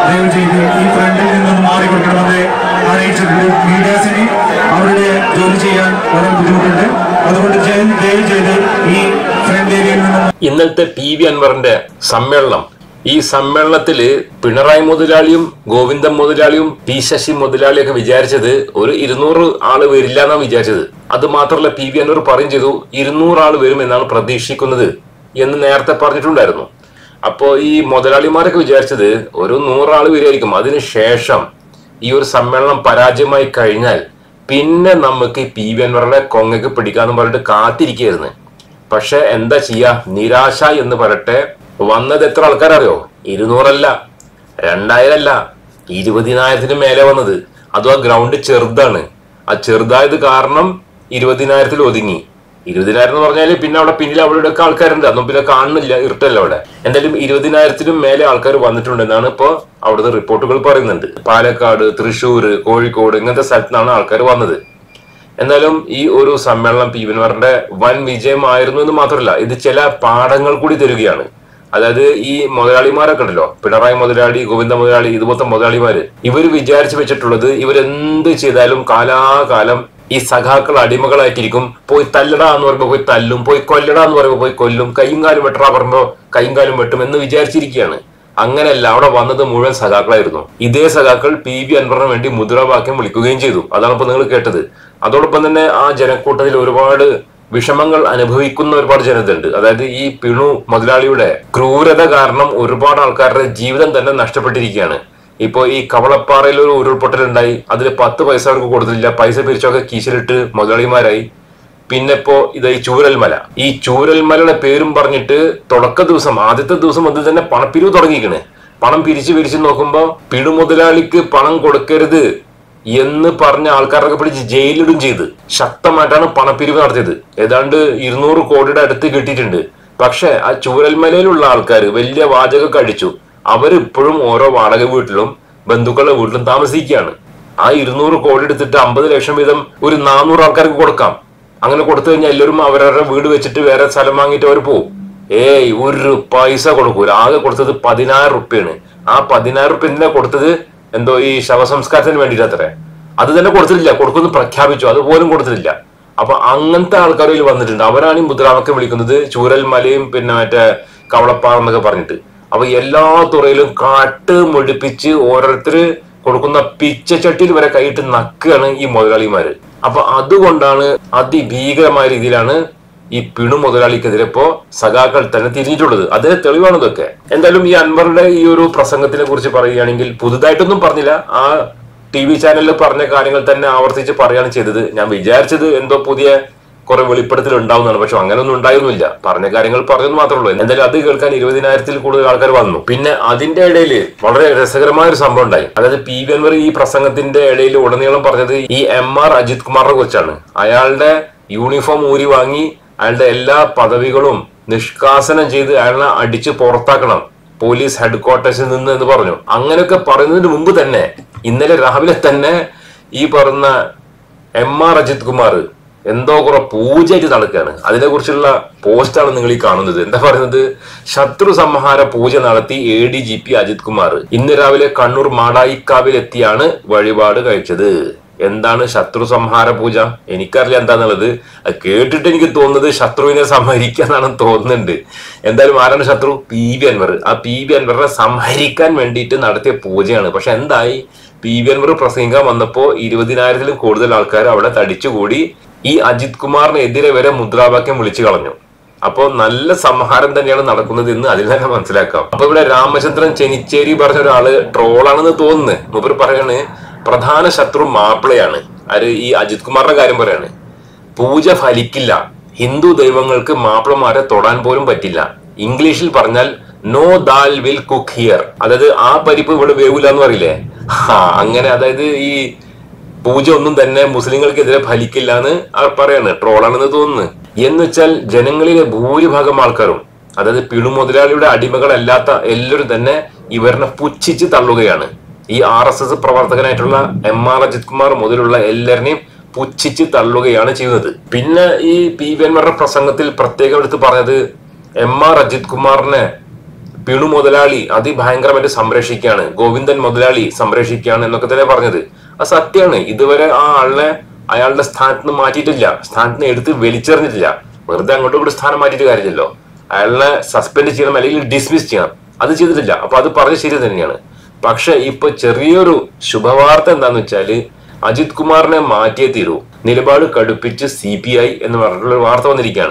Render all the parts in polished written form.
ദയവ് ചെയ്ത് ഈ ഫ്രണ്ടിൽ നിന്നും മാറിക്കൊടുക്കണമെന്ന് അറിയിച്ചിട്ടുണ്ട്. മീഡിയാസിന് അവരുടെ ജോലി ചെയ്യാൻ വളരെ ബുദ്ധിമുട്ടുണ്ട്. അതുകൊണ്ട് ദയവ് ചെയ്ത് ഈ ഫ്രണ്ട് ഏരിയയിൽ നിന്നും. ഇന്നത്തെ PV അൻവറിന്റെ സമ്മേളനം, ഈ സമ്മേളനത്തില് പിണറായി മുതലാളിയും ഗോവിന്ദൻ മുതലാളിയും P ശശി മുതലാളിയൊക്കെ വിചാരിച്ചത് ഒരു 200 ആള് വരില്ല എന്നാണ് വിചാരിച്ചത്. അത് മാത്രമല്ല PV അൻവർ പറയും ചെയ്തു 200 ആള് വരും എന്നാണ് പ്രതീക്ഷിക്കുന്നത് എന്ന് നേരത്തെ പറഞ്ഞിട്ടുണ്ടായിരുന്നു. അപ്പോ ഈ മുതലാളിമാരൊക്കെ വിചാരിച്ചത് ഒരു 100 ആള് വരുമായിരിക്കും. അതിനുശേഷം ഈ ഒരു സമ്മേളനം പരാജയമായി കഴിഞ്ഞാൽ പിന്നെ നമുക്ക് PV അൻവറിനെ കൊങ്ങക്ക് പിടിക്കാന്ന് പറഞ്ഞിട്ട് കാത്തിരിക്കുകയായിരുന്നു. പക്ഷെ എന്താ ചെയ്യാ, നിരാശ എന്ന് പറയട്ടെ. വന്നത് എത്ര ആൾക്കാരറിയോ? 200 അല്ല, 2000 അല്ല, 20,000 മേലെ വന്നത്. അതും ആ ഗ്രൗണ്ട് ചെറുതാണ്. ആ ചെറുതായത് കാരണം 20,000 ഒതുങ്ങി. 20,000 എന്ന് പറഞ്ഞാല് പിന്നെ അവിടെ പിന്നിൽ അവിടെ ഒക്കെ ആൾക്കാരുണ്ട്. അതൊന്നും പിന്നെ കാണുന്നില്ല, ഇരുട്ടല്ല അവിടെ. എന്തായാലും 20,000 മേലെ ആൾക്കാർ വന്നിട്ടുണ്ടെന്നാണ് ഇപ്പൊ അവിടുത്തെ റിപ്പോർട്ടുകൾ പറയുന്നുണ്ട്. പാലക്കാട്, തൃശ്ശൂര്, കോഴിക്കോട് ഇങ്ങനത്തെ സ്ഥലത്താണ് ആൾക്കാർ വന്നത്. എന്നാലും ഈ ഒരു സമ്മേളനം PV അൻവറിന്റെ വൻ വിജയമായിരുന്നു എന്ന് മാത്രമല്ല, ഇത് ചില പാഠങ്ങൾ കൂടി തരികയാണ്. അതായത് ഈ മുതലാളിമാരൊക്കെ ഉണ്ടല്ലോ, പിണറായി മുതലാളി, ഗോവിന്ദ മുതലാളി, ഇതുപോലത്തെ മുതലാളിമാര്, ഇവര് വിചാരിച്ചു വെച്ചിട്ടുള്ളത് ഇവരെന്ത് ചെയ്താലും കാലാകാലം ഈ സഖാക്കൾ അടിമകളായിട്ടിരിക്കും. പോയി തല്ലടാ എന്ന് പറയുമ്പോ പോയി തല്ലും, പോയി കൊല്ലടാ എന്ന് പറയുമ്പോ പോയി കൊല്ലും, കൈയും കാലും വെട്ടറാ പറയുമ്പോ കൈയും കാലും വെട്ടും എന്ന് വിചാരിച്ചിരിക്കുകയാണ്. അങ്ങനെയല്ല, അവിടെ വന്നത് മുഴുവൻ സഖാക്കളായിരുന്നു. ഇതേ സഖാക്കൾ PV അൻവറിന് വേണ്ടി മുദ്രാവാക്യം വിളിക്കുകയും ചെയ്തു. അതാണ് ഇപ്പൊ നിങ്ങൾ കേട്ടത്. അതോടൊപ്പം തന്നെ ആ ജനക്കൂട്ടത്തിൽ ഒരുപാട് വിഷമങ്ങൾ അനുഭവിക്കുന്ന ഒരുപാട് ജനതയുണ്ട്. അതായത് ഈ പിണു മുതലാളിയുടെ ക്രൂരത കാരണം ഒരുപാട് ആൾക്കാരുടെ ജീവിതം തന്നെ നഷ്ടപ്പെട്ടിരിക്കുകയാണ്. ഇപ്പൊ ഈ കവളപ്പാറയിൽ ഒരു ഉരുൾപൊട്ടൽ ഉണ്ടായി. അതിൽ 10 പൈസ അവർക്ക് കൊടുത്തില്ല. പൈസ പിരിച്ചൊക്കെ കീശിലിട്ട് മുതലാളിമാരായി. പിന്നെ ഇപ്പോ ഇത് ഈ ചൂരൽമല, ഈ ചൂരൽമലയുടെ പേരും പറഞ്ഞിട്ട് തുടക്ക ദിവസം, ആദ്യത്തെ ദിവസം അത് തന്നെ പണപ്പിരിവ് തുടങ്ങിയിരിക്കണേ. പണം പിരിച്ച് നോക്കുമ്പോ പിണു മുതലാളിക്ക് പണം കൊടുക്കരുത് എന്ന് പറഞ്ഞ ആൾക്കാരൊക്കെ പിടിച്ച് ജയിലിടും ചെയ്ത് ശക്തമായിട്ടാണ് പണപ്പിരിവ് നടത്തിയത്. ഏതാണ്ട് 200 കോടിയുടെ അടുത്ത് കിട്ടിയിട്ടുണ്ട്. പക്ഷെ ആ ചൂരൽമലയിലുള്ള ആൾക്കാർ വലിയ വാചകമൊക്കെ അടിച്ചു. അവരിപ്പോഴും ഓരോ വാടക വീട്ടിലും ബന്ധുക്കളുടെ വീട്ടിലും താമസിക്കുകയാണ്. ആ 200 കോടി എടുത്തിട്ട് 50 ലക്ഷം വീതം ഒരു 400 ആൾക്കാർക്ക് കൊടുക്കാം. അങ്ങനെ കൊടുത്തു കഴിഞ്ഞാൽ എല്ലാവരും അവരവരുടെ വീട് വെച്ചിട്ട് വേറെ സ്ഥലം വാങ്ങിയിട്ട് അവർ പോകും. ഒരു പൈസ കൊടുക്കൂല. ആകെ കൊടുത്തത് 10,000 റുപ്യാണ്. ആ 10,000 റുപ്യ എന്തിനാ കൊടുത്തത്? എന്തോ ഈ ശവസംസ്കാരത്തിന് വേണ്ടിയിട്ട് അത്രേ. അത് തന്നെ കൊടുത്തിട്ടില്ല. കൊടുക്കുമെന്ന് പ്രഖ്യാപിച്ചു, അതുപോലും കൊടുത്തിട്ടില്ല. അപ്പൊ അങ്ങനത്തെ ആൾക്കാരിൽ വന്നിട്ടുണ്ട്. അവരാണ് ഈ മുദ്രാവാക്യം വിളിക്കുന്നത്, ചൂരൽമലയും പിന്നെ മറ്റേ കവളപ്പാറ എന്നൊക്കെ പറഞ്ഞിട്ട്. അപ്പൊ എല്ലാ തുറയിലും കാട്ട് മുടിപ്പിച്ച് ഓരോരുത്തര് കൊടുക്കുന്ന പിച്ചച്ചട്ടിയിൽ വരെ കൈയിട്ട് നക്കുകയാണ് ഈ മുതലാളിമാര്. അപ്പൊ അതുകൊണ്ടാണ് അതിഭീകരമായ രീതിയിലാണ് ഈ പിണു മുതലാളിക്കെതിരെ ഇപ്പോ സഖാക്കൾ തന്നെ തിരിഞ്ഞിട്ടുള്ളത്. അതിന് തെളിവാണ് ഇതൊക്കെ. എന്തായാലും ഈ അൻവറിന്റെ ഈ ഒരു പ്രസംഗത്തിനെ കുറിച്ച് പറയുകയാണെങ്കിൽ പുതുതായിട്ടൊന്നും പറഞ്ഞില്ല. ആ TV ചാനലിൽ പറഞ്ഞ കാര്യങ്ങൾ തന്നെ ആവർത്തിച്ച് പറയുകയാണ് ചെയ്തത്. ഞാൻ വിചാരിച്ചത് എന്തോ പുതിയ കുറെ വെളിപ്പെടുത്തൽ ഉണ്ടാവുന്നതാണ്. പക്ഷെ അങ്ങനെയൊന്നും ഉണ്ടായൊന്നുമില്ല. പറഞ്ഞ കാര്യങ്ങൾ പറഞ്ഞെന്ന് മാത്രമേ ഉള്ളൂ. എന്തായാലും അത് കേൾക്കാൻ 20,000 കൂടുതൽ ആൾക്കാർ വന്നു. പിന്നെ അതിന്റെ ഇടയിൽ വളരെ രസകരമായ ഒരു സംഭവം ഉണ്ടായി. അതായത് PV അൻവർ ഈ പ്രസംഗത്തിന്റെ ഇടയിൽ ഉടനീളം പറഞ്ഞത് ഈ MR അജിത് കുമാറിനെ കുറിച്ചാണ്. അയാളുടെ യൂണിഫോം ഊരി വാങ്ങി അയാളുടെ എല്ലാ പദവികളും നിഷ്കാസനം ചെയ്ത് അയാളെ അടിച്ച് പുറത്താക്കണം പോലീസ് ഹെഡ്ക്വാർട്ടേഴ്സിൽ നിന്ന് എന്ന് പറഞ്ഞു. അങ്ങനെയൊക്കെ പറയുന്നതിന് മുമ്പ് തന്നെ ഇന്നലെ രാവിലെ തന്നെ ഈ പറഞ്ഞ MR അജിത് കുമാർ എന്തോ കുറെ പൂജയായിട്ട് നടക്കുകയാണ്. അതിനെ കുറിച്ചുള്ള പോസ്റ്റാണ് നിങ്ങൾ ഈ കാണുന്നത്. എന്താ പറയുന്നത്? ശത്രു സംഹാര പൂജ നടത്തി ADGP അജിത് കുമാർ ഇന്ന് രാവിലെ കണ്ണൂർ മാടായിക്കാവിൽ എത്തിയാണ് വഴിപാട് കഴിച്ചത്. എന്താണ് ശത്രു സംഹാര പൂജ? എനിക്കറിയില്ല എന്താന്നുള്ളത്. കേട്ടിട്ട് എനിക്ക് തോന്നുന്നത് ശത്രുവിനെ സംഹരിക്കാന്നാണ് തോന്നുന്നുണ്ട്. എന്തായാലും ആരാണ് ശത്രു? PV അൻവർ. ആ PV അൻവറിനെ സംഹരിക്കാൻ വേണ്ടിയിട്ട് നടത്തിയ പൂജയാണ്. പക്ഷെ എന്തായി? PV അൻവർ പ്രസംഗിക്കാൻ വന്നപ്പോ 20,000 കൂടുതൽ ആൾക്കാർ അവിടെ തടിച്ചുകൂടി ഈ അജിത് കുമാറിനെതിരെ വരെ മുദ്രാവാക്യം വിളിച്ചു കളഞ്ഞു. അപ്പൊ നല്ല സംഹാരം തന്നെയാണ് നടക്കുന്നത് എന്ന് അതിൽ തന്നെ മനസ്സിലാക്കാം. അപ്പൊ ഇവിടെ രാമചന്ദ്രൻ ചെനിച്ചേരി പറഞ്ഞ ഒരാള് ട്രോളാണെന്ന് തോന്നുന്നു. മൂപ്പർ പറയാണ് പ്രധാന ശത്രു മാപ്പിളയാണ്. ആര്? ഈ അജിത് കുമാറിന്റെ കാര്യം പറയാണ്. പൂജ ഫലിക്കില്ല. ഹിന്ദു ദൈവങ്ങൾക്ക് മാപ്പിളമാരെ തൊടാൻ പോലും പറ്റില്ല. ഇംഗ്ലീഷിൽ പറഞ്ഞാൽ no dal will cook here. അതായത് ആ പരിപ്പ് ഇവിടെ വേവില്ല എന്ന് പറയില്ലേ, അങ്ങനെ. അതായത് ഈ പൂജ ഒന്നും തന്നെ മുസ്ലിങ്ങൾക്കെതിരെ ഫലിക്കില്ല എന്ന് അവർ പറയാണ്. ട്രോളാണെന്ന് തോന്നുന്നു. എന്ന് വെച്ചാൽ ജനങ്ങളിലെ ഭൂരിഭാഗം ആൾക്കാരും, അതായത് പിണു മുതലാളിയുടെ അടിമകളല്ലാത്ത എല്ലാവരും തന്നെ ഇവരെ പുച്ഛിച്ച് തള്ളുകയാണ്. ഈ RSS പ്രവർത്തകനായിട്ടുള്ള MR അജിത് കുമാർ മുതലുള്ള എല്ലാവരെയും പുച്ഛിച്ച് തള്ളുകയാണ് ചെയ്യുന്നത്. പിന്നെ ഈ PV അൻവറിന്റെ പ്രസംഗത്തിൽ പ്രത്യേകം എടുത്ത് പറഞ്ഞത് MR അജിത് കുമാറിനെ പിണു മുതലാളി അതിഭയങ്കരമായിട്ട് സംരക്ഷിക്കുകയാണ്, ഗോവിന്ദൻ മുതലാളി സംരക്ഷിക്കുകയാണ് എന്നൊക്കെ തന്നെ പറഞ്ഞത്. അത് സത്യമാണ്. ഇതുവരെ ആ ആളിനെ അയാളുടെ സ്ഥാനത്ത് നിന്ന് മാറ്റിയിട്ടില്ല, സ്ഥാനത്ത് നിന്ന് എടുത്ത് വലിച്ചെറിഞ്ഞിട്ടില്ല. വെറുതെ അങ്ങോട്ടും കൂടി സ്ഥാനം മാറ്റിയിട്ട് കാര്യമില്ലല്ലോ. അയാളെ സസ്പെൻഡ് ചെയ്യണം അല്ലെങ്കിൽ ഡിസ്മിസ് ചെയ്യണം, അത് ചെയ്തിട്ടില്ല. അപ്പൊ അത് പറഞ്ഞ ശരി തന്നെയാണ്. പക്ഷെ ഇപ്പൊ ചെറിയൊരു ശുഭവാർത്ത എന്താന്ന് വെച്ചാല് അജിത് കുമാറിനെ മാറ്റിയേ തീരൂ, നിലപാട് കടുപ്പിച്ച് CPI എന്ന് പറഞ്ഞിട്ടുള്ള ഒരു വാർത്ത വന്നിരിക്കുകയാണ്.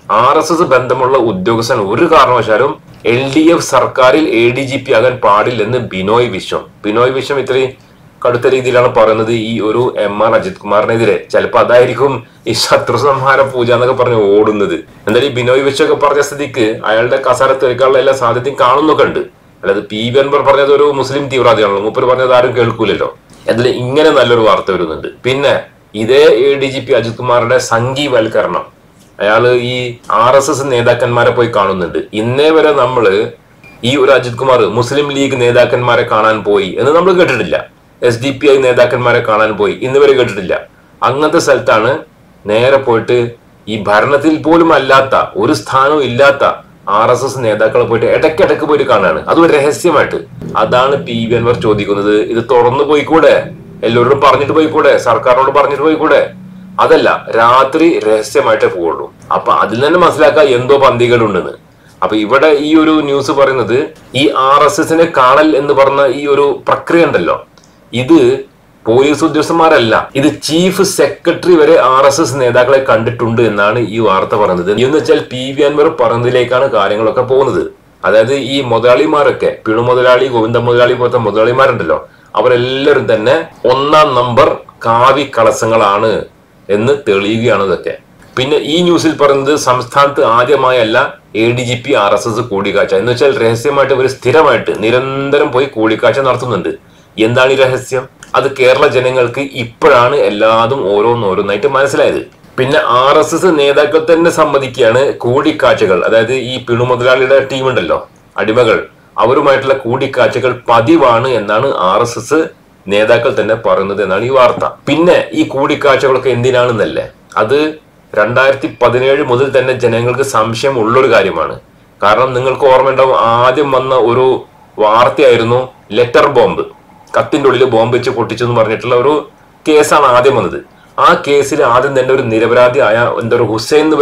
RSS ബന്ധമുള്ള ഉദ്യോഗസ്ഥൻ ഒരു കാരണവശാലും LDF സർക്കാരിൽ ADGP ആകാൻ പാടില്ലെന്ന് ബിനോയ് വിശ്വം ഇത്രയും കടുത്ത രീതിയിലാണ് പറയുന്നത് ഈ ഒരു MR അജിത് കുമാറിനെതിരെ. ചിലപ്പോ അതായിരിക്കും ഈ ശത്രു സംഹാര പൂജ എന്നൊക്കെ പറഞ്ഞ് ഓടുന്നത്. എന്തായാലും ഈ ബിനോയ് വിശ്വം ഒക്കെ പറഞ്ഞ സ്ഥിതിക്ക് അയാളുടെ കസാര തെറിക്കാനുള്ള എല്ലാ സാധ്യതയും കാണുന്നൊക്കെ ഉണ്ട്. അല്ലാതെ PV അൻവർ പറഞ്ഞത് ഒരു മുസ്ലിം തീവ്രവാദിയാണല്ലോ, മൂപ്പര് പറഞ്ഞത് ആരും കേൾക്കൂലല്ലോ. എന്തായാലും ഇങ്ങനെ നല്ലൊരു വാർത്ത വരുന്നുണ്ട്. പിന്നെ ഇതേ ADGP അജിത് കുമാറിന്റെ സംഘീവൽക്കരണം, അയാള് ഈ RSS നേതാക്കന്മാരെ പോയി കാണുന്നുണ്ട്. ഇന്നേ വരെ നമ്മള് ഈ ഒരു അജിത് കുമാർ മുസ്ലിം ലീഗ് നേതാക്കന്മാരെ കാണാൻ പോയി എന്ന് നമ്മൾ കേട്ടിട്ടില്ല. SDPI നേതാക്കന്മാരെ കാണാൻ പോയി ഇന്ന് വരെ കേട്ടിട്ടില്ല. അങ്ങനത്തെ സ്ഥലത്താണ് നേരെ പോയിട്ട് ഈ ഭരണത്തിൽ പോലും അല്ലാത്ത ഒരു സ്ഥാനവും ഇല്ലാത്ത RSS നേതാക്കളെ പോയിട്ട് ഇടയ്ക്കിടയ്ക്ക് പോയിട്ട് കാണാണ്, അതും രഹസ്യമായിട്ട്. അതാണ് PV അൻവർ ചോദിക്കുന്നത്. ഇത് തുറന്നു പോയിക്കൂടെ, എല്ലാവരോടും പറഞ്ഞിട്ട് പോയിക്കൂടെ, സർക്കാരിനോട് പറഞ്ഞിട്ട് പോയിക്കൂടെ? അതല്ല, രാത്രി രഹസ്യമായിട്ടേ പോവുള്ളൂ. അപ്പൊ അതിൽ തന്നെ മനസ്സിലാക്കാം എന്തോ പന്തികളുണ്ടെന്ന്. അപ്പൊ ഇവിടെ ഈ ഒരു ന്യൂസ് പറയുന്നത് ഈ RSSനെ കാണൽ എന്ന് പറഞ്ഞ ഈ ഒരു പ്രക്രിയ ഉണ്ടല്ലോ, ഇത് പോലീസ് ഉദ്യോഗസ്ഥന്മാരല്ല, ഇത് ചീഫ് സെക്രട്ടറി വരെ RSS നേതാക്കളെ കണ്ടിട്ടുണ്ട് എന്നാണ് ഈ വാർത്ത പറയുന്നത്. എന്ന് വെച്ചാൽ PV അൻവർ പറഞ്ഞതിലേക്കാണ് കാര്യങ്ങളൊക്കെ പോകുന്നത്. അതായത് ഈ മുതലാളിമാരൊക്കെ, പിണു മുതലാളി, ഗോവിന്ദ മുതലാളി പോലത്തെ മുതലാളിമാരുണ്ടല്ലോ, അവരെല്ലാവരും തന്നെ 1-ാം നമ്പർ കാവി കളസങ്ങളാണ് എന്ന് തെളിയുകയാണ് ഇതൊക്കെ. പിന്നെ ഈ ന്യൂസിൽ പറയുന്നത് സംസ്ഥാനത്ത് ആദ്യമായല്ല ADGP RSS കൂടിക്കാഴ്ച എന്ന് വെച്ചാൽ രഹസ്യമായിട്ട് ഇവർ സ്ഥിരമായിട്ട് നിരന്തരം പോയി കൂടിക്കാഴ്ച നടത്തുന്നുണ്ട്. എന്താണ് ഈ രഹസ്യം? അത് കേരള ജനങ്ങൾക്ക് ഇപ്പോഴാണ് എല്ലാതും ഓരോന്നോരോന്നായിട്ട് മനസ്സിലായത്. പിന്നെ RSS നേതാക്കൾ തന്നെ സമ്മതിക്കുകയാണ് കൂടിക്കാഴ്ചകൾ, അതായത് ഈ പിണു മുതലാളിയുടെ ടീം ഉണ്ടല്ലോ, അടിമകൾ, അവരുമായിട്ടുള്ള കൂടിക്കാഴ്ചകൾ പതിവാണ് എന്നാണ് RSS നേതാക്കൾ തന്നെ പറയുന്നത് എന്നാണ് ഈ വാർത്ത. പിന്നെ ഈ കൂടിക്കാഴ്ചകളൊക്കെ എന്തിനാണെന്നല്ലേ, അത് 2017 മുതൽ തന്നെ ജനങ്ങൾക്ക് സംശയം ഉള്ളൊരു കാര്യമാണ്. കാരണം നിങ്ങൾക്ക് ഓർമ്മയുണ്ടാവും, ആദ്യം വന്ന ഒരു വാർത്തയായിരുന്നു ലെറ്റർ ബോംബ്, കത്തിന്റെ ഉള്ളിൽ ബോംബ് വെച്ച് പൊട്ടിച്ചു എന്ന് പറഞ്ഞിട്ടുള്ള ഒരു കേസാണ് ആദ്യം വന്നത്. ആ കേസിൽ ആദ്യം തന്നെ ഒരു നിരപരാധി ആയ എന്തൊരു ഹുസൈൻ എന്ന്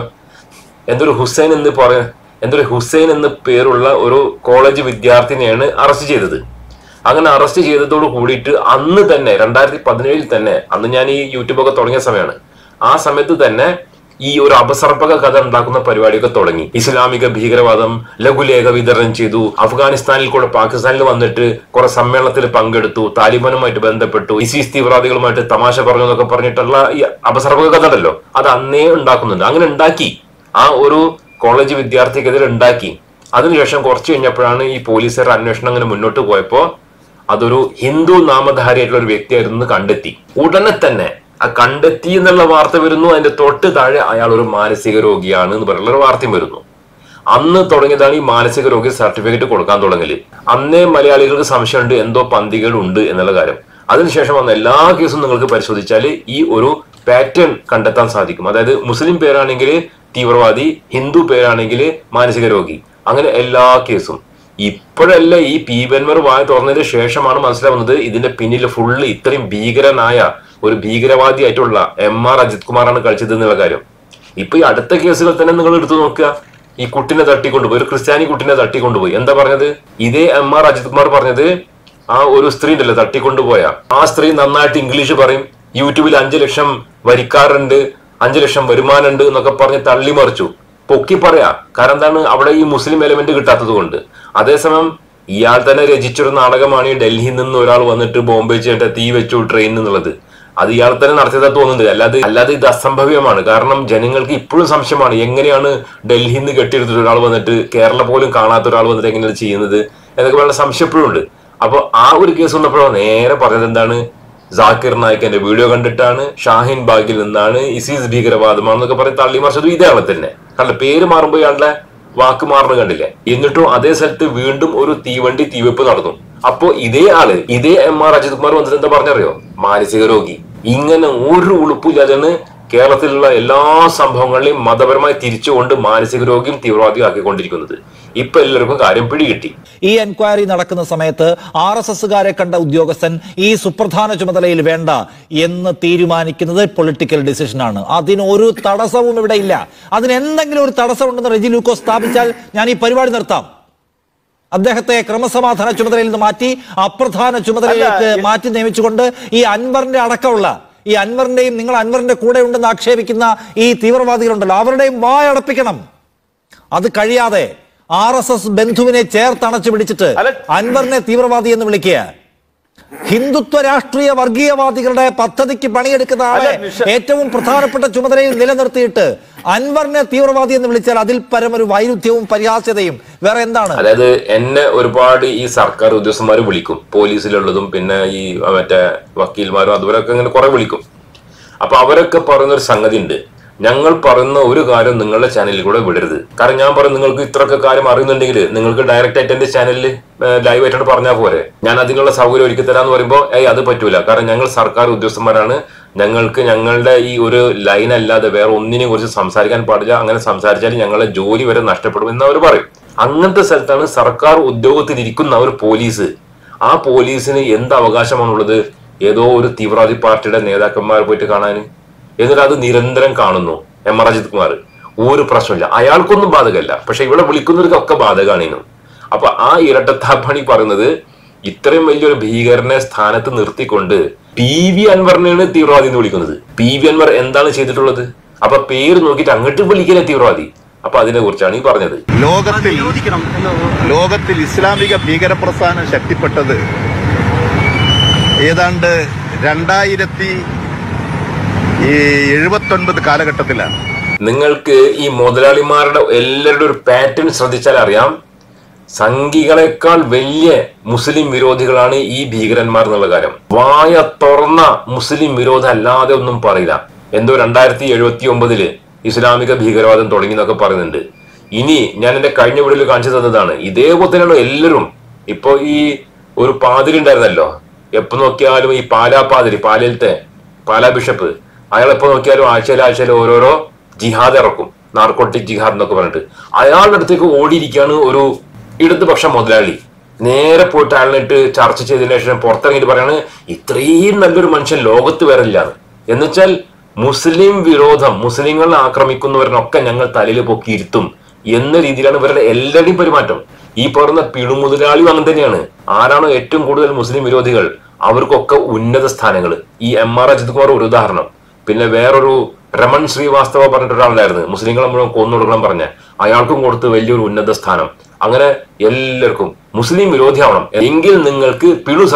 പേരുള്ള ഒരു കോളേജ് വിദ്യാർത്ഥിനിയാണ് അറസ്റ്റ് ചെയ്തത്. അങ്ങനെ അറസ്റ്റ് ചെയ്തതോട് കൂടിയിട്ട് അന്ന് തന്നെ 2017 തന്നെ, അന്ന് ഞാൻ ഈ യൂട്യൂബൊക്കെ തുടങ്ങിയ സമയമാണ്, ആ സമയത്ത് തന്നെ ഈ ഒരു അപസർപ്പക കഥ ഉണ്ടാക്കുന്ന പരിപാടിയൊക്കെ തുടങ്ങി. ഇസ്ലാമിക ഭീകരവാദം ലഘുലേഖ വിതരണം ചെയ്തു, അഫ്ഗാനിസ്ഥാനിൽ കൂടെ പാകിസ്ഥാനിൽ വന്നിട്ട് കുറെ സമ്മേളനത്തിൽ പങ്കെടുത്തു, താലിബാനുമായിട്ട് ബന്ധപ്പെട്ടു, ISIS തീവ്രവാദികളുമായിട്ട് തമാശ പറഞ്ഞു എന്നൊക്കെ പറഞ്ഞിട്ടുള്ള ഈ അപസർപ്പക കഥ ഉണ്ടല്ലോ, അത് അന്നേ ഉണ്ടാക്കുന്നുണ്ട്. അങ്ങനെ ഉണ്ടാക്കി, ആ ഒരു കോളേജ് വിദ്യാർത്ഥിക്കെതിരെ ഉണ്ടാക്കി. അതിനുശേഷം കുറച്ച് കഴിഞ്ഞപ്പോഴാണ് ഈ പോലീസുകാർ അന്വേഷണം അങ്ങനെ മുന്നോട്ട് പോയപ്പോ അതൊരു ഹിന്ദു നാമധാരിയായിട്ടുള്ള ഒരു വ്യക്തിയായിരുന്നു കണ്ടെത്തി. ഉടനെ തന്നെ ആ കണ്ടെത്തി എന്നുള്ള വാർത്ത വരുന്നു, അതിന്റെ തൊട്ട് താഴെ അയാൾ ഒരു മാനസിക രോഗിയാണ് എന്ന് പറയുന്ന ഒരു വാർത്തയും വരുന്നു. അന്ന് തുടങ്ങിയതാണ് ഈ മാനസിക രോഗി സർട്ടിഫിക്കറ്റ് കൊടുക്കാൻ തുടങ്ങല്. അന്നേ മലയാളികൾക്ക് സംശയമുണ്ട് എന്തോ പന്തികൾ ഉണ്ട് എന്നുള്ള കാര്യം. അതിനുശേഷം വന്ന എല്ലാ കേസും നിങ്ങൾക്ക് പരിശോധിച്ചാൽ ഈ ഒരു പാറ്റേൺ കണ്ടെത്താൻ സാധിക്കും. അതായത് മുസ്ലിം പേരാണെങ്കിൽ തീവ്രവാദി, ഹിന്ദു പേരാണെങ്കിൽ മാനസിക രോഗി, അങ്ങനെ എല്ലാ കേസും. ഇപ്പോഴല്ല ഈ PV അൻവർ വായ തുറന്നതിന് ശേഷമാണ് മനസ്സിലാവുന്നത് ഇതിന്റെ പിന്നിൽ ഫുള്ള് ഇത്രയും ഭീകരനായ ഒരു ഭീകരവാദിയായിട്ടുള്ള MR അജിത് കുമാറാണ് കളിച്ചത് എന്നുള്ള കാര്യം. ഇപ്പൊ ഈ അടുത്ത കേസുകൾ തന്നെ നിങ്ങൾ എടുത്തു നോക്കുക. ഈ കുട്ടിനെ തട്ടിക്കൊണ്ടുപോയി, ഒരു ക്രിസ്ത്യാനി കുട്ടിനെ തട്ടിക്കൊണ്ടുപോയി. എന്താ പറഞ്ഞത്? ഇതേ MR അജിത് കുമാർ പറഞ്ഞത് ആ ഒരു സ്ത്രീ ഉണ്ടല്ലോ തട്ടിക്കൊണ്ടുപോയ ആ സ്ത്രീ നന്നായിട്ട് ഇംഗ്ലീഷ് പറയും, യൂട്യൂബിൽ 5 ലക്ഷം വരിക്കാറുണ്ട്, 5 ലക്ഷം വരുമാനമുണ്ട് എന്നൊക്കെ പറഞ്ഞ് തള്ളിമറിച്ചു, പൊക്കി പറയാ. കാരണം എന്താണ്? അവിടെ ഈ മുസ്ലിം എലിമെന്റ് കിട്ടാത്തത് കൊണ്ട്. അതേസമയം ഇയാൾ തന്നെ രചിച്ചൊരു നാടകമാണ് ഈ ഡൽഹിയിൽ നിന്ന് ഒരാൾ വന്നിട്ട് ബോംബ് വെച്ചിട്ട് തീ വെച്ചു ട്രെയിൻ എന്നുള്ളത്. അത് ഇയാൾ തന്നെ നടത്തിയതാ തോന്നുന്നത്. അല്ലാതെ ഇത് അസംഭവ്യമാണ്. കാരണം ജനങ്ങൾക്ക് ഇപ്പോഴും സംശയമാണ്, എങ്ങനെയാണ് ഡൽഹിയിൽ നിന്ന് കെട്ടിയെടുത്തിട്ട് ഒരാൾ വന്നിട്ട്, കേരള പോലും കാണാത്ത ഒരാൾ വന്നിട്ട് എങ്ങനെയാണ് ചെയ്യുന്നത് എന്നൊക്കെ വളരെ സംശയം ഇപ്പോഴും ഉണ്ട്. അപ്പൊ ആ ഒരു കേസ് വന്നപ്പോഴോ നേരെ പറഞ്ഞത് എന്താണ്? ജാക്കിർ നായിക്കിന്റെ വീഡിയോ കണ്ടിട്ടാണ്, ഷാഹിൻ ബാഗിൽ നിന്നാണ്, ISIS ഭീകരവാദമാണെന്നൊക്കെ പറഞ്ഞ് തള്ളിമറിച്ചത് ഇതേ ആളെ തന്നെ. കണ്ട പേര് മാറുമ്പോൾ ഇയാളുടെ വാക്ക് മാറുന്നത് കണ്ടില്ലേ? എന്നിട്ടും അതേ സ്ഥലത്ത് വീണ്ടും ഒരു തീവണ്ടി തീവെപ്പ് നടന്നു. അപ്പോ ഇതേ ആള്, ഇതേ MR അജിത് കുമാർ വന്നിട്ട് എന്താ പറഞ്ഞറിയോ? മാനസിക രോഗി. ഇങ്ങനെ ഒരു ഉളുപ്പില്ലാതെയാണ് കേരളത്തിലുള്ള എല്ലാ സംഭവങ്ങളെയും മതപരമായി തിരിച്ചുകൊണ്ട് മാനസിക രോഗിയും തീവ്രവാദിയും ആക്കിക്കൊണ്ടിരിക്കുന്നത്. ഇപ്പൊ എല്ലാവർക്കും കാര്യം പിടികിട്ടി. ഈ എൻക്വയറി നടക്കുന്ന സമയത്ത് RSSകാരെ കണ്ട ഉദ്യോഗസ്ഥൻ ഈ സുപ്രധാന ചുമതലയിൽ വേണ്ട എന്ന് തീരുമാനിക്കുന്നത് പൊളിറ്റിക്കൽ ഡിസിഷനാണ്. അതിനൊരു തടസ്സവും ഇവിടെ ഇല്ല. അതിനെന്തെങ്കിലും ഒരു തടസ്സമുണ്ടെന്ന് റെജി ലൂക്കോസ് സ്ഥാപിച്ചാൽ ഞാൻ ഈ പരിപാടി നിർത്താം. അദ്ദേഹത്തെ ക്രമസമാധാന ചുമതലയിൽ നിന്ന് മാറ്റി അപ്രധാന ചുമതലയിലേക്ക് മാറ്റി നിയമിച്ചുകൊണ്ട് ഈ അൻവറിന്റെ അടക്കമുള്ള ഈ അൻവറിന്റെയും നിങ്ങൾ അൻവറിന്റെ കൂടെ ഉണ്ടെന്ന് ആക്ഷേപിക്കുന്ന ഈ തീവ്രവാദികളുണ്ടല്ലോ, അവരുടെയും വായടപ്പിക്കണം. അത് കഴിയാതെ RSS ബന്ധുവിനെ ചേർത്തണച്ചു പിടിച്ചിട്ട് അൻവറിനെ തീവ്രവാദി എന്ന് വിളിക്കുക, ഹിന്ദുത്വ രാഷ്ട്രീയ വർഗീയവാദികളുടെ പദ്ധതിക്ക് പണിയെടുക്കുന്ന ആളെ ഏറ്റവും പ്രധാനപ്പെട്ട ചുമതലയിൽ നിലനിർത്തിയിട്ട് അൻവറിനെ തീവ്രവാദി എന്ന് വിളിച്ചാൽ അതിൽ പരമൊരു വൈരുദ്ധ്യവും പരിഹാസ്യതയും വേറെ എന്താണ്? അതായത് എന്നെ ഒരുപാട് ഈ സർക്കാർ ഉദ്യോഗസ്ഥന്മാർ വിളിക്കും, പോലീസിലുള്ളതും പിന്നെ ഈ മറ്റേ വക്കീൽമാരും അതുപോലൊക്കെ ഇങ്ങനെ കുറെ വിളിക്കും. അപ്പൊ അവരൊക്കെ പറയുന്ന ഒരു സംഗതി ഉണ്ട്, ഞങ്ങൾ പറയുന്ന ഒരു കാര്യം നിങ്ങളുടെ ചാനലിൽ കൂടെ വിടരുത്. കാരണം ഞാൻ പറയും, നിങ്ങൾക്ക് ഇത്രയൊക്കെ കാര്യം അറിയുന്നുണ്ടെങ്കിൽ നിങ്ങൾക്ക് ഡയറക്റ്റ് ആയിട്ട് എന്റെ ചാനലിൽ ലൈവ് ആയിട്ടാണ് പറഞ്ഞാൽ പോരെ, ഞാൻ അതിനുള്ള സൗകര്യം ഒരുക്കി തരാന്ന് പറയുമ്പോൾ അത് പറ്റൂല. കാരണം ഞങ്ങൾ സർക്കാർ ഉദ്യോഗസ്ഥന്മാരാണ്, ഞങ്ങൾക്ക് ഞങ്ങളുടെ ഈ ഒരു ലൈൻ അല്ലാതെ വേറെ ഒന്നിനെ കുറിച്ച് സംസാരിക്കാൻ പാടില്ല, അങ്ങനെ സംസാരിച്ചാൽ ഞങ്ങളെ ജോലി വരെ നഷ്ടപ്പെടും എന്ന് അവർ പറയും. അങ്ങനത്തെ സ്ഥലത്താണ് സർക്കാർ ഉദ്യോഗത്തിലിരിക്കുന്ന ഒരു പോലീസ്. ആ പോലീസിന് എന്ത് അവകാശമാണുള്ളത് ഏതോ ഒരു തീവ്രവാദി പാർട്ടിയുടെ നേതാക്കന്മാർ പോയിട്ട് കാണാൻ? എന്നിട്ട് അത് നിരന്തരം കാണുന്നു MR അജിത് കുമാർ. ഒരു പ്രശ്നമില്ല, അയാൾക്കൊന്നും ബാധകമല്ല, പക്ഷെ ഇവിടെ വിളിക്കുന്നവർക്കൊക്കെ ബാധകമാണ്. അപ്പൊ ആ ഇരട്ടത്താപ്പണി പറയുന്നത് ഇത്രയും വലിയൊരു ഭീകരനെ സ്ഥാനത്ത് നിർത്തിക്കൊണ്ട് PV അൻവറിനെയാണ് തീവ്രവാദി എന്ന് വിളിക്കുന്നത്. PV അൻവർ എന്താണ് ചെയ്തിട്ടുള്ളത്? അപ്പൊ പേര് നോക്കിയിട്ട് അങ്ങോട്ട് വിളിക്കില്ല തീവ്രവാദി. അപ്പൊ അതിനെ കുറിച്ചാണ് ഈ പറഞ്ഞത്. ലോകത്തിൽ ഇസ്ലാമിക ഭീകരപ്രസ്ഥാനം ശക്തിപ്പെട്ടത് ഏതാണ്ട് 2079 കാലഘട്ടത്തിലാണ്. നിങ്ങൾക്ക് ഈ മുതലാളിമാരുടെ എല്ലാവരുടെ ഒരു പാറ്റേൺ ശ്രദ്ധിച്ചാൽ അറിയാം, സംഘികളെക്കാൾ വലിയ മുസ്ലിം വിരോധികളാണ് ഈ ഭീകരന്മാർ എന്നുള്ള കാര്യം. വായ തുറന്ന മുസ്ലിം വിരോധം അല്ലാതെ ഒന്നും പറയില്ല. എന്തോ 2079 ഇസ്ലാമിക ഭീകരവാദം തുടങ്ങി എന്നൊക്കെ പറയുന്നുണ്ട്. ഇനി ഞാൻ എന്റെ കഴിഞ്ഞ വീഡിയോയിൽ കാണിച്ചു തന്നതാണ്, ഇതേപോലെ തന്നെയാണ് എല്ലാവരും. ഇപ്പൊ ഈ ഒരു പാതിരി ഉണ്ടായിരുന്നല്ലോ, എപ്പോ നോക്കിയാലും ഈ പാലായിലത്തെ പാലാ ബിഷപ്പ്, അയാൾ എപ്പോ നോക്കിയാലും ആഴ്ചയിൽ ഓരോരോ ജിഹാദ് ഇറക്കും, നാർക്കോട്ടിക് ജിഹാദ് എന്നൊക്കെ പറഞ്ഞിട്ട്. അയാളുടെ അടുത്തേക്ക് ഓടിയിരിക്കുകയാണ് ഒരു ഇടതുപക്ഷ മുതലാളി. നേരെ പോയിട്ട് അയാളിട്ട് ചർച്ച ചെയ്തതിനു ശേഷം പുറത്തിറങ്ങിയിട്ട് പറയാണ് ഇത്രയും നല്ലൊരു മനുഷ്യൻ ലോകത്ത് വരില്ലാന്ന്. എന്നുവെച്ചാൽ മുസ്ലിം വിരോധം, മുസ്ലിങ്ങളെ ആക്രമിക്കുന്നവരനൊക്കെ ഞങ്ങൾ തലയിൽ പൊക്കിയിരുത്തും എന്ന രീതിയിലാണ് ഇവരുടെ എല്ലാവരുടെയും പെരുമാറ്റം. ഈ പറഞ്ഞ പിണുമുതലാളിയും അങ്ങനെ തന്നെയാണ്. ആരാണോ ഏറ്റവും കൂടുതൽ മുസ്ലിം വിരോധികൾ അവർക്കൊക്കെ ഉന്നത സ്ഥാനങ്ങൾ. ഈ MR അജിത് കുമാർ ഒരു ഉദാഹരണം. പിന്നെ വേറൊരു രമൺ ശ്രീവാസ്തവ പറഞ്ഞിട്ട് ഒരാളുണ്ടായിരുന്നു, മുസ്ലിങ്ങളെ മുഴുവൻ കൊന്നൊടുക്കണം പറഞ്ഞ, അയാൾക്കും കൊടുത്ത് വലിയൊരു ഉന്നത സ്ഥാനം. അങ്ങനെ എല്ലാവർക്കും മുസ്ലിം വിരോധിയാവണം എങ്കിൽ നിങ്ങൾക്ക്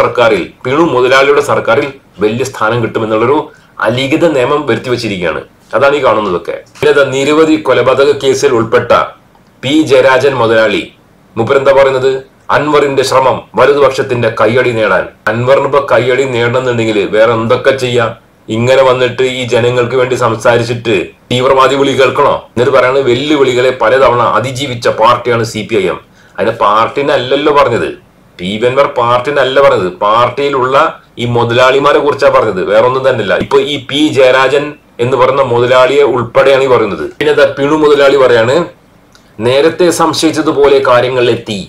പിണു മുതലാളിയുടെ സർക്കാരിൽ വലിയ സ്ഥാനം കിട്ടുമെന്നുള്ളൊരു അലിഖിത നിയമം വരുത്തി വെച്ചിരിക്കുകയാണ്. അതാണ് ഈ കാണുന്നതൊക്കെ. പിന്നെ നിരവധി കൊലപാതക കേസിൽ ഉൾപ്പെട്ട P ജയരാജൻ മുതലാളി മൂപ്പരെന്താ പറയുന്നത്? അൻവറിന്റെ ശ്രമം വലതുപക്ഷത്തിന്റെ കയ്യടി നേടാൻ. അൻവറിനിപ്പോ കയ്യടി നേടണമെന്നുണ്ടെങ്കിൽ വേറെ എന്തൊക്കെ ചെയ്യാം? ഇങ്ങനെ വന്നിട്ട് ഈ ജനങ്ങൾക്ക് വേണ്ടി സംസാരിച്ചിട്ട് തീവ്രവാദി വിളി കേൾക്കണോ? എന്നിട്ട് പറയുന്നത് വെല്ലുവിളികളെ പലതവണ അതിജീവിച്ച പാർട്ടിയാണ് CPIM. അതിന്റെ പാർട്ടിനല്ലല്ലോ പറഞ്ഞത്, PV അൻവർ പാർട്ടിനല്ല പറഞ്ഞത്, പാർട്ടിയിലുള്ള ഈ മുതലാളിമാരെ കുറിച്ചാണ് പറഞ്ഞത്, വേറൊന്നും തന്നെയല്ല. ഇപ്പൊ ഈ P ജയരാജൻ എന്ന് പറയുന്ന മുതലാളിയെ ഉൾപ്പെടെയാണ് ഈ പറയുന്നത്. പിന്നെ പിണു മുതലാളി പറയാണ്, നേരത്തെ സംശയിച്ചതുപോലെ കാര്യങ്ങളിലെത്തി.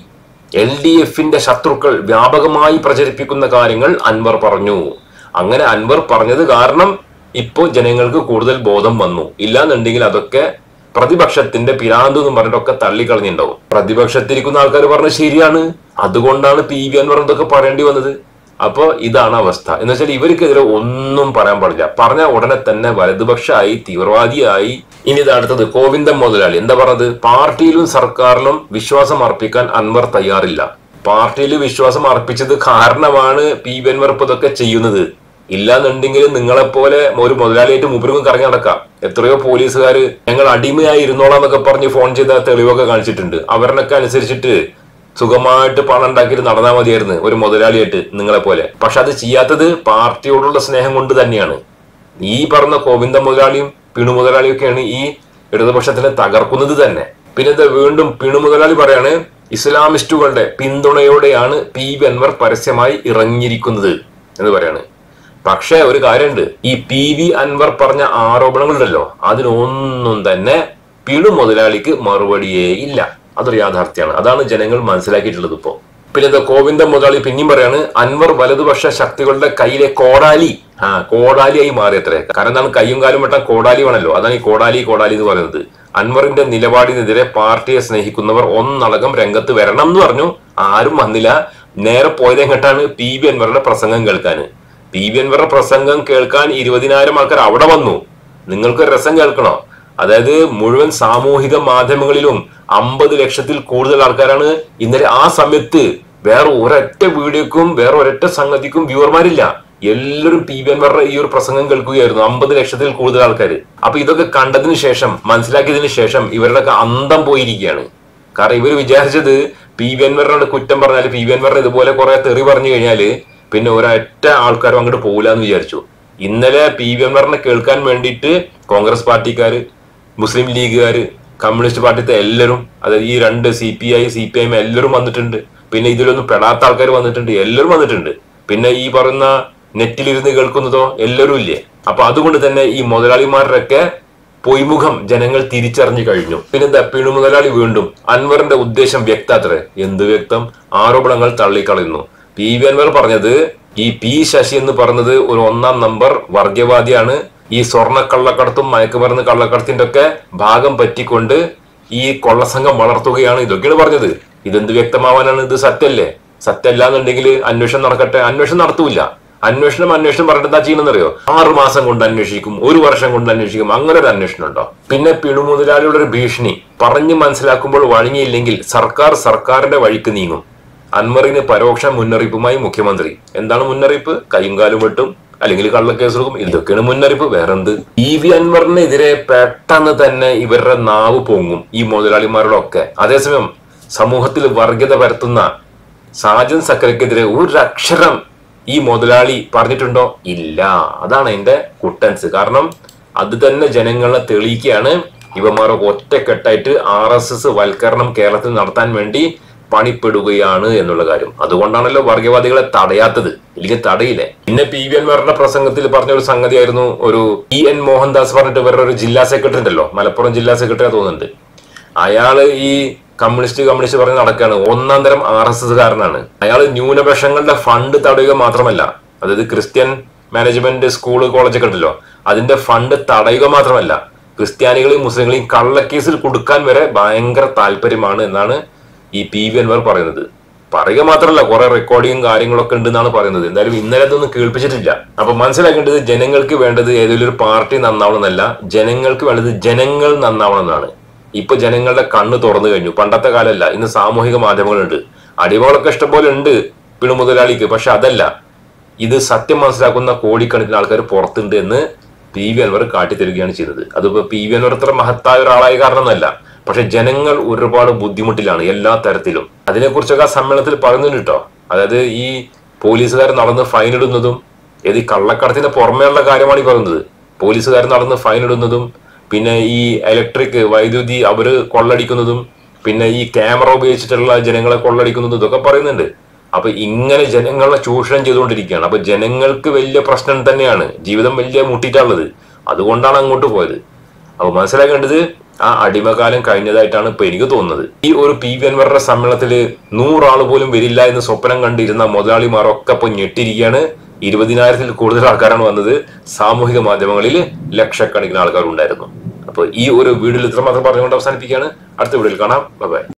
LDFന്റെ ശത്രുക്കൾ വ്യാപകമായി പ്രചരിപ്പിക്കുന്ന കാര്യങ്ങൾ അൻവർ പറഞ്ഞു. അങ്ങനെ അൻവർ പറഞ്ഞത് കാരണം ഇപ്പോ ജനങ്ങൾക്ക് കൂടുതൽ ബോധം വന്നു. ഇല്ലാന്നുണ്ടെങ്കിൽ അതൊക്കെ പ്രതിപക്ഷത്തിന്റെ പിരാന്ത് എന്ന് പറഞ്ഞിട്ടൊക്കെ തള്ളിക്കളഞ്ഞിട്ടുണ്ടാവും. പ്രതിപക്ഷത്തിരിക്കുന്ന ആൾക്കാർ പറഞ്ഞത് ശരിയാണ്, അതുകൊണ്ടാണ് PV അൻവർ ഇതൊക്കെ പറയേണ്ടി വന്നത്. അപ്പൊ ഇതാണ് അവസ്ഥ. എന്ന് വെച്ചാൽ ഇവർക്കെതിരെ ഒന്നും പറയാൻ പാടില്ല. പറഞ്ഞ ഉടനെ തന്നെ വലതുപക്ഷമായി, തീവ്രവാദിയായി. ഇനി ഇത് അടുത്തത് ഗോവിന്ദൻ മുതലാളി എന്താ പറഞ്ഞത്? പാർട്ടിയിലും സർക്കാരിലും വിശ്വാസം അർപ്പിക്കാൻ അൻവർ തയ്യാറില്ല. പാർട്ടിയിൽ വിശ്വാസം അർപ്പിച്ചത് കാരണമാണ് PV അൻവർ ഇപ്പൊ ഇതൊക്കെ ചെയ്യുന്നത്. ഇല്ലാന്നുണ്ടെങ്കിൽ നിങ്ങളെപ്പോലെ ഒരു മുതലാളിയായിട്ട് മൂപ്പർക്കും കറങ്ങി നടക്കാം. എത്രയോ പോലീസുകാര് ഞങ്ങൾ അടിമയായി ഇരുന്നോളാന്നൊക്കെ പറഞ്ഞ് ഫോൺ ചെയ്ത തെളിവൊക്കെ കാണിച്ചിട്ടുണ്ട്. അവരിനൊക്കെ അനുസരിച്ചിട്ട് സുഖമായിട്ട് പണം ഉണ്ടാക്കിയിട്ട് നടന്നാൽ മതിയായിരുന്നു ഒരു മുതലാളിയായിട്ട് നിങ്ങളെ പോലെ. പക്ഷെ അത് ചെയ്യാത്തത് പാർട്ടിയോടുള്ള സ്നേഹം കൊണ്ട് തന്നെയാണ്. ഈ പറഞ്ഞ ഗോവിന്ദ മുതലാളിയും പിണു മുതലാളിയും ഒക്കെയാണ് ഈ ഇടതുപക്ഷത്തിനെ തകർക്കുന്നത് തന്നെ. പിന്നെ വീണ്ടും പിണു മുതലാളി പറയാണ്, ഇസ്ലാമിസ്റ്റുകളുടെ പിന്തുണയോടെയാണ് PV അൻവർ പരസ്യമായി ഇറങ്ങിയിരിക്കുന്നത് എന്ന് പറയാണ്. പക്ഷെ ഒരു കാര്യമുണ്ട്, ഈ PV അൻവർ പറഞ്ഞ ആരോപണങ്ങളുണ്ടല്ലോ, അതിനൊന്നും തന്നെ പിണു മുതലാളിക്ക് മറുപടിയേ ഇല്ല. അതൊരു യാഥാർത്ഥ്യമാണ്. അതാണ് ജനങ്ങൾ മനസ്സിലാക്കിയിട്ടുള്ളത്. ഇപ്പോ പിന്നെ എന്താ ഗോവിന്ദൻ മുതലാളി പിന്നെയും പറയാണ്, അൻവർ വലതുപക്ഷ ശക്തികളുടെ കയ്യിലെ കോടാലിയായി മാറിയത്രേ. കാരണം എന്താണ്, കയ്യും കാലും വെട്ടാൻ കോടാലി വേണമല്ലോ. അതാണ് ഈ കോടാലി എന്ന് പറയുന്നത്. അൻവറിന്റെ നിലപാടിനെതിരെ പാർട്ടിയെ സ്നേഹിക്കുന്നവർ ഒന്നടങ്കം രംഗത്ത് വരണം എന്ന് പറഞ്ഞു. ആരും വന്നില്ല. നേരെ പോയത് എങ്ങോട്ടാണ്? PV അൻവറുടെ പ്രസംഗം കേൾക്കാൻ. PV അൻവറുടെ പ്രസംഗം കേൾക്കാൻ 20,000 ആൾക്കാർ അവിടെ വന്നു. നിങ്ങൾക്ക് രസം കേൾക്കണോ? അതായത് മുഴുവൻ സാമൂഹിക മാധ്യമങ്ങളിലും 50 ലക്ഷത്തിൽ കൂടുതൽ ആൾക്കാരാണ് ഇന്നലെ. ആ സമയത്ത് വേറെ ഒരൊറ്റ വീഡിയോക്കും വേറെ ഒരൊറ്റ സംഗതിക്കും വ്യൂവർമാരില്ല. എല്ലാവരും PV അൻവറുടെ ഈ ഒരു പ്രസംഗം കേൾക്കുകയായിരുന്നു. 50 ലക്ഷത്തിൽ കൂടുതൽ ആൾക്കാർ. അപ്പൊ ഇതൊക്കെ കണ്ടതിന് ശേഷം, മനസ്സിലാക്കിയതിനു ശേഷം ഇവരുടെ അന്തം പോയിരിക്കുകയാണ്. കാരണം ഇവർ വിചാരിച്ചത് PV അൻവറിനോട് കുറ്റം പറഞ്ഞാൽ, PV അൻവറിനെ ഇതുപോലെ കുറെ തെറി പറഞ്ഞു കഴിഞ്ഞാല് പിന്നെ ഒരൊറ്റ ആൾക്കാരും അങ്ങോട്ട് പോകില്ല എന്ന് വിചാരിച്ചു. ഇന്നലെ PV അൻവറിനെ കേൾക്കാൻ വേണ്ടിയിട്ട് കോൺഗ്രസ് പാർട്ടിക്കാര്, മുസ്ലിം ലീഗുകാര്, കമ്മ്യൂണിസ്റ്റ് പാർട്ടിത്തെ എല്ലാവരും, അതായത് ഈ 2 CPI CPIM എല്ലാവരും വന്നിട്ടുണ്ട്. പിന്നെ ഇതിലൊന്നും പെടാത്ത ആൾക്കാർ വന്നിട്ടുണ്ട്. എല്ലാവരും വന്നിട്ടുണ്ട്. പിന്നെ ഈ പറയുന്ന നെറ്റിലിരുന്ന് കേൾക്കുന്നതോ എല്ലാവരും ഇല്ലേ. അപ്പൊ അതുകൊണ്ട് തന്നെ ഈ മുതലാളിമാരുടെയൊക്കെ പൊയ്മുഖം ജനങ്ങൾ തിരിച്ചറിഞ്ഞു കഴിഞ്ഞു. പിന്നെന്താ, പിണു മുതലാളി വീണ്ടും അൻവറിന്റെ ഉദ്ദേശം വ്യക്താത്രേ. എന്ത് വ്യക്തം? ആരോപണങ്ങൾ തള്ളിക്കളയുന്നു. PV അൻവർ പറഞ്ഞത്, ഈ P ശശി എന്ന് പറഞ്ഞത് ഒരു 1ാം നമ്പർ വർഗീയവാദിയാണ്. ഈ സ്വർണ്ണ കള്ളക്കടത്തും മയക്കുമരുന്ന് കള്ളക്കടത്തിന്റെ ഒക്കെ ഭാഗം പറ്റിക്കൊണ്ട് ഈ കൊള്ളസംഘം വളർത്തുകയാണ്. ഇതൊക്കെയാണ് പറഞ്ഞത്. ഇതെന്ത് വ്യക്തമാവാനാണ്? ഇത് സത്യമല്ലേ? സത്യമല്ല എന്നുണ്ടെങ്കിൽ അന്വേഷണം നടക്കട്ടെ. അന്വേഷണം നടത്തൂല. അന്വേഷണം പറഞ്ഞിട്ട് എന്താ ചെയ്യണമെന്നറിയോ? 6 മാസം കൊണ്ട് അന്വേഷിക്കും, 1 വർഷം കൊണ്ട് അന്വേഷിക്കും. അങ്ങനെ ഒരു അന്വേഷണം ഉണ്ടോ? പിന്നെ പിണു മുതലാളിയുടെ ഒരു ഭീഷണി പറഞ്ഞു മനസ്സിലാക്കുമ്പോൾ വഴങ്ങിയില്ലെങ്കിൽ സർക്കാരിന്റെ വഴിക്ക് നീങ്ങും. അൻവറിന് പരോക്ഷ മുന്നറിയിപ്പുമായി മുഖ്യമന്ത്രി. എന്താണ് മുന്നറിയിപ്പ്? കയ്യും കാലും വെട്ടും, അല്ലെങ്കിൽ കള്ളക്കേസെടുക്കും. ഇതൊക്കെയാണ് മുന്നറിയിപ്പ്. വേറെന്ത്? PV അൻവറിനെതിരെ പെട്ടെന്ന് തന്നെ ഇവരുടെ നാവ് പൊങ്ങും, ഈ മുതലാളിമാരുടെ ഒക്കെ. അതേസമയം സമൂഹത്തിൽ വർഗീയത പരത്തുന്ന സാജൻ സക്കരയ്ക്കെതിരെ ഒരു അക്ഷരം ഈ മുതലാളി പറഞ്ഞിട്ടുണ്ടോ? ഇല്ല. അതാണ് എന്റെ കുട്ടൻസ്. കാരണം അത് തന്നെ ജനങ്ങളെ തെളിയിക്കുകയാണ്. ഇവന്മാരൊക്കെ ഒറ്റക്കെട്ടായിട്ട് RSS വൽക്കരണം കേരളത്തിൽ നടത്താൻ വേണ്ടി പണിപ്പെടുകയാണ് എന്നുള്ള കാര്യം. അതുകൊണ്ടാണല്ലോ വർഗീയവാദികളെ തടയാത്തത്. ഇല്ലെങ്കിൽ തടയില്ലേ. പിന്നെ PV അൻവറിന്റെ പ്രസംഗത്തിൽ പറഞ്ഞ ഒരു സംഗതിയായിരുന്നു, ഒരു EN മോഹൻദാസ് പറഞ്ഞിട്ട് വേറെ ഒരു ജില്ലാ സെക്രട്ടറി ഉണ്ടല്ലോ, മലപ്പുറം ജില്ലാ സെക്രട്ടറി തോന്നുന്നുണ്ട്. അയാള് ഈ കമ്മ്യൂണിസ്റ്റ് പറഞ്ഞ് നടക്കുകയാണ്. 1ാം തരം RSS കാരനാണ് അയാൾ. ന്യൂനപക്ഷങ്ങളുടെ ഫണ്ട് തടയുക മാത്രമല്ല, അതായത് ക്രിസ്ത്യൻ മാനേജ്മെന്റ് സ്കൂള് കോളേജൊക്കെ ഉണ്ടല്ലോ, അതിന്റെ ഫണ്ട് തടയുക മാത്രമല്ല, ക്രിസ്ത്യാനികളെയും മുസ്ലിങ്ങളെയും കള്ളക്കേസിൽ കൊടുക്കാൻ വരെ ഭയങ്കര താല്പര്യമാണ് എന്നാണ് ഈ PV അൻവർ പറയുന്നത്. പറയുക മാത്രമല്ല, കുറെ റെക്കോർഡിങ്ങും കാര്യങ്ങളൊക്കെ ഉണ്ടെന്നാണ് പറയുന്നത്. എന്തായാലും ഇന്നലെ അതൊന്നും കേൾപ്പിച്ചിട്ടില്ല. അപ്പൊ മനസ്സിലാക്കേണ്ടത്, ജനങ്ങൾക്ക് വേണ്ടത് ഏതെങ്കിലും ഒരു പാർട്ടി നന്നാവണമെന്നല്ല, ജനങ്ങൾക്ക് വേണ്ടത് ജനങ്ങൾ നന്നാവണമെന്നാണ്. ഇപ്പൊ ജനങ്ങളുടെ കണ്ണ് തുറന്നു കഴിഞ്ഞു. പണ്ടത്തെ കാലമല്ല. ഇന്ന് സാമൂഹിക മാധ്യമങ്ങളുണ്ട്. അടിമകളൊക്കെ ഇഷ്ടംപോലെ ഉണ്ട് പിണു മുതലാളിക്ക്. പക്ഷെ അതല്ല, ഇത് സത്യം മനസ്സിലാക്കുന്ന കോടിക്കണക്കിന് ആൾക്കാർ പുറത്തുണ്ട് എന്ന് PV അൻവർ കാട്ടിത്തരികയാണ് ചെയ്തത്. അതിപ്പോ PV അൻവർ അത്ര മഹത്തായ ഒരാളായ കാരണമൊന്നുമല്ല. പക്ഷെ ജനങ്ങൾ ഒരുപാട് ബുദ്ധിമുട്ടിലാണ് എല്ലാ തരത്തിലും. അതിനെക്കുറിച്ചൊക്കെ ആ സമ്മേളനത്തിൽ പറയുന്നുണ്ട് കേട്ടോ. അതായത് ഈ പോലീസുകാർ നടന്ന് ഫൈൻ ഇടുന്നതും, ഈ കള്ളക്കടത്തിന്റെ പുറമേയുള്ള കാര്യമാണ് ഈ പറയുന്നത്. പോലീസുകാർ നടന്ന് ഫൈൻ ഇടുന്നതും, പിന്നെ ഈ ഇലക്ട്രിക് വൈദ്യുതി അവര് കൊള്ളടിക്കുന്നതും, പിന്നെ ഈ ക്യാമറ ഉപയോഗിച്ചിട്ടുള്ള ജനങ്ങളെ കൊള്ളടിക്കുന്നതും ഇതൊക്കെ പറയുന്നുണ്ട്. അപ്പൊ ഇങ്ങനെ ജനങ്ങളെ ചൂഷണം ചെയ്തുകൊണ്ടിരിക്കുകയാണ്. അപ്പൊ ജനങ്ങൾക്ക് വലിയ പ്രശ്നം തന്നെയാണ്. ജീവിതം വലിയ മുട്ടിട്ടുള്ളത്. അതുകൊണ്ടാണ് അങ്ങോട്ട് പോയത്. അപ്പൊ മനസ്സിലാക്കേണ്ടത്, ആ അടിമകാലം കഴിഞ്ഞതായിട്ടാണ് ഇപ്പൊ എനിക്ക് തോന്നുന്നത്. ഈ ഒരു PV അൻവറുടെ സമ്മേളനത്തില് 100 ആള് പോലും വരില്ല എന്ന് സ്വപ്നം കണ്ടിരുന്ന മുതലാളിമാരൊക്കെ ഇപ്പൊ ഞെട്ടിരിക്കുകയാണ്. 20,000-ൽ കൂടുതൽ ആൾക്കാരാണ് വന്നത്. സാമൂഹിക മാധ്യമങ്ങളിൽ ലക്ഷക്കണക്കിന് ആൾക്കാർ ഉണ്ടായിരുന്നു. അപ്പൊ ഈ ഒരു വീഡിയോയിൽ ഇത്രമാത്രം പറഞ്ഞുകൊണ്ട് അവസാനിപ്പിക്കുകയാണ്. അടുത്ത വീഡിയോയിൽ കാണാം. ബൈ.